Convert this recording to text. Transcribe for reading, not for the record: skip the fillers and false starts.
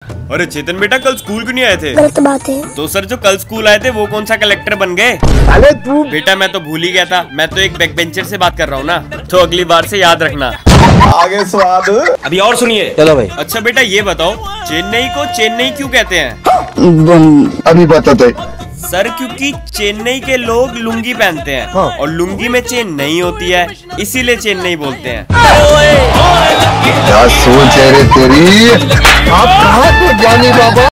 अरे चेतन बेटा, कल स्कूल क्यों नहीं आए थे? गलत बात है। तो सर जो कल स्कूल आए थे वो कौन सा कलेक्टर बन गए? अरे तू बेटा मैं तो भूल ही गया था, मैं तो एक बैक बेंचर से बात कर रहा हूँ ना, तो अगली बार से याद रखना। आगे स्वाद। अभी और सुनिए। चलो भाई। अच्छा बेटा ये बताओ, चेन्नई को चेन्नई क्यों कहते हैं? अभी बताते। सर क्योंकि चेन्नई के लोग लुंगी पहनते हैं और लुंगी में चेन नहीं होती है, इसीलिए चेन्नई बोलते हैं। क्या सोच है रे तेरी? आप कहाँ को जाने बाबा?